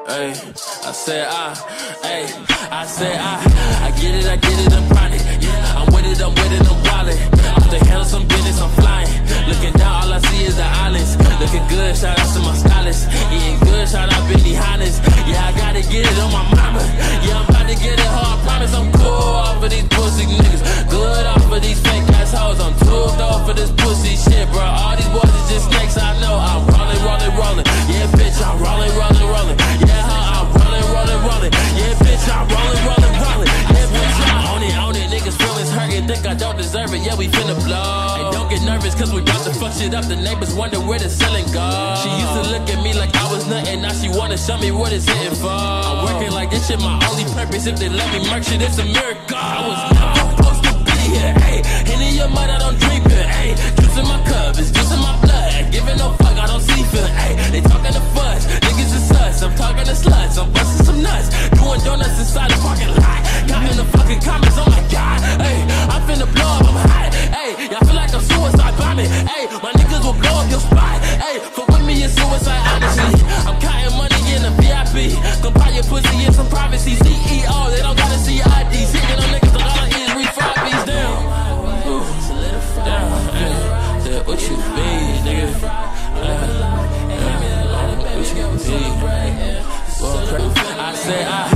Ay, I get it, I'm grinding. Yeah, I'm with it, I'm wildin'. Off the handle, some business, I'm flying. Looking down, all I see is the islands. Looking good, shout out to my stylist. Eating good, shout out Benny Hannes. Yeah, I gotta get it on my mama. Yeah, I'm about to get it, I promise. I'm cool off of these pussy niggas. Good off of these fake ass hoes. I'm tooled off of this pussy shit, bro. All these boys is just snakes, I know. I'm rolling. Yeah, bitch, I'm rolling. Yeah, I'm rolling. Yeah, bitch, I'm rolling. Yeah, bitch, I'm on it. Niggas feelings hurting, think I don't deserve it. Yeah, we finna blow. Hey, don't get nervous, cause we bout to fuck shit up. The neighbors wonder where the ceiling goes. She used to look at me like I was nothing. Now she wanna show me what it's hitting for. I'm working like this shit my only purpose. If they let me murk shit, it's a miracle. I was never supposed to be here. Hey, Henny in your mud, I don't drink it. Hey, juice in my cup, it's juice in my blood. Giving no fuck, I don't see feel. Hey, they talking to fudge, niggas is sus. I'm talking to sluts, I'm busting some nuts. Doing donuts inside the parking lot. Counting the fucking comments, oh my god. Hey, I'm finna blow up, I'm hot. Hey, y'all feel like I'm suicide bombing. Hey, my niggas will blow up your spot. Hey, fuck with me, it's suicide, honestly. I'm counting money in a VIP. Come buy your pussy in some privacy. CEO, they don't gotta see your ID. Sitting on niggas, all I is refried these down. Down, hey, what you mean, nigga? What you mean? I